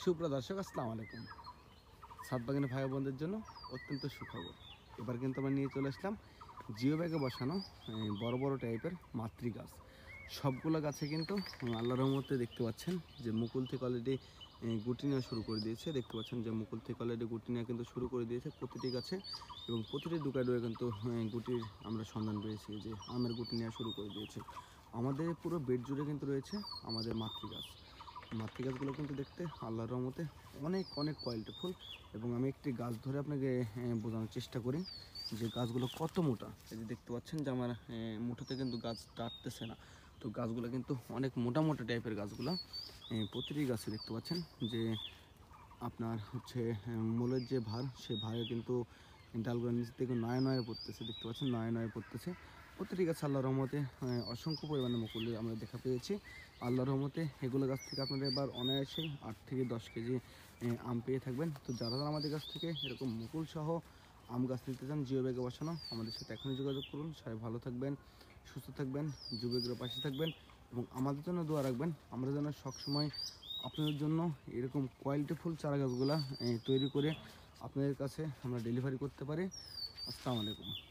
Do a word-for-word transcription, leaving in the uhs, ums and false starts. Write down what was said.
সুপ্রিয় দর্শক, আসসালামু আলাইকুম। ছাদ বাগানে ভাই বোনদের জন্য অত্যন্ত সুখবর। এবার কিন্তু আমরা নিয়ে চলে আসলাম জিও ব্যাগে বসানো বড় বড় টাইপের মাতৃ গাছ। সবগুলো গাছে কিন্তু আল্লাহর রহমতে দেখতে পাচ্ছেন যে মুকুল থেকে অলরেডি গুটি নেওয়া শুরু করে দিয়েছে। দেখতে পাচ্ছেন যে মুকুল থেকে অলরেডি গুটি নেওয়া কিন্তু শুরু করে দিয়েছে প্রতিটি গাছে, এবং প্রতিটি ডুকায় ডুয়ে কিন্তু গুটির আমরা সন্ধান পেয়েছি যে আমের গুটি নেওয়া শুরু করে দিয়েছে। আমাদের পুরো বেড জুড়ে কিন্তু রয়েছে আমাদের মাতৃ গাছ। মাতৃ গাছগুলো কিন্তু দেখতে আল্লাহর রহমতে অনেক অনেক কোয়ালিটিফুল, এবং আমি একটি গাছ ধরে আপনাকে বোঝানোর চেষ্টা করি যে গাছগুলো কত মোটা। এই যে দেখতে পাচ্ছেন যে আমার মুঠোতে কিন্তু গাছ টাটতেছে না, তো গাছগুলো কিন্তু অনেক মোটা মোটা টাইপের গাছগুলো। প্রতিটি গাছে দেখতে পাচ্ছেন যে আপনার হচ্ছে মূলের যে ভার, সে ভারে কিন্তু ডালগুলো নিচ থেকে নয় নয়ে পড়তেছে। দেখতে পাচ্ছেন নয় নয়ে পড়তেছে প্রতিটি গাছ। আল্লাহর রহমতে অসংখ্য পরিমাণে মুকুল আমরা দেখা পেয়েছি আল্লাহর রহমতে। এগুলো গাছ থেকে আপনারা এবার অনায়াসেই আট থেকে দশ কেজি আম পেয়ে থাকবেন। তো যারা যারা আমাদের কাছ থেকে এরকম মুকুল সহ আম গাছ নিতে চান জিও ব্যাগে বসানো, আমাদের সাথে এখনই যোগাযোগ করুন। সবাই ভালো থাকবেন, সুস্থ থাকবেন, যুবকের পাশে থাকবেন, এবং আমাদের জন্য দোয়া রাখবেন। আমরা যেন সবসময় আপনাদের জন্য এরকম কোয়ালিটিফুল চারা গাছগুলা তৈরি করে আপনাদের কাছে আমরা ডেলিভারি করতে পারি। আসসালামু আলাইকুম।